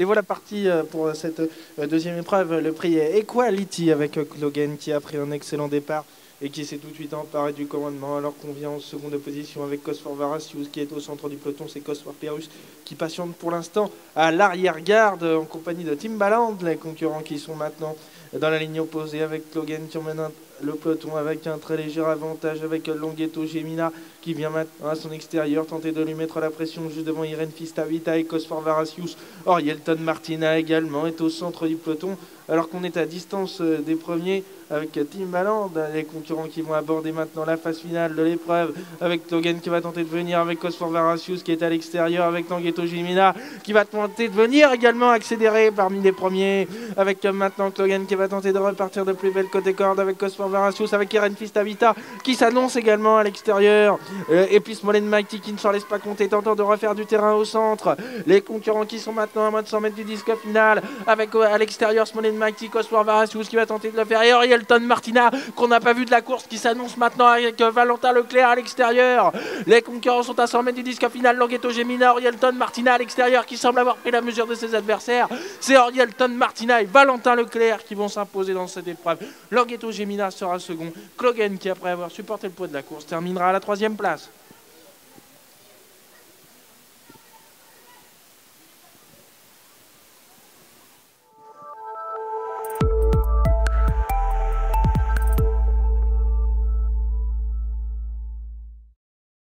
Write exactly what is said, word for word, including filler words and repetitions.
Les voilà partis pour cette deuxième épreuve. Le prix est Equality avec Clogen qui a pris un excellent départ et qui s'est tout de suite emparé du commandement alors qu'on vient en seconde position avec Cosfor Varacius qui est au centre du peloton. C'est Cosfor Perus qui patiente pour l'instant à l'arrière-garde en compagnie de Timbaland, les concurrents qui sont maintenant dans la ligne opposée avec Clogen qui emmène un, le peloton avec un très léger avantage avec Longhetto Gemina qui vient maintenant à son extérieur tenter de lui mettre la pression juste devant Irene Fistavita et Cosfor Varacius. Orielton Martina également est au centre du peloton alors qu'on est à distance des premiers avec Timbaland, les concurrents qui vont aborder maintenant la phase finale de l'épreuve avec Clogen qui va tenter de venir avec Cosfor Varacius qui est à l'extérieur avec Longhetto Gemina qui va tenter de venir également accélérer parmi les premiers avec maintenant Clogen qui va tenter de repartir de plus belle côté corde avec Cosfor Varacius avec Irene Fistavita qui s'annonce également à l'extérieur euh, et puis Smolen Mighty qui ne s'en laisse pas compter tentant de refaire du terrain au centre. Les concurrents qui sont maintenant à moins de cent mètres du disque final avec euh, à l'extérieur Smolen Mighty, Cosfor Varacius qui va tenter de le faire et Orielton Martina qu'on n'a pas vu de la course qui s'annonce maintenant avec euh, Valentin Leclerc à l'extérieur. Les concurrents sont à cent mètres du disque final. Longhetto Gemina, Orielton Martina à l'extérieur qui semble avoir pris la mesure de ses adversaires. C'est Orielton Martina et Valentin Leclerc qui vont s'imposer dans cette épreuve. Longhetto Gemina sera second. Clogen qui après avoir supporté le poids de la course terminera à la troisième place.